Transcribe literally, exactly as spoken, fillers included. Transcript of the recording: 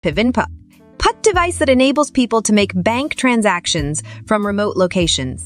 PIV-input, P U T device that enables people to make bank transactions from remote locations.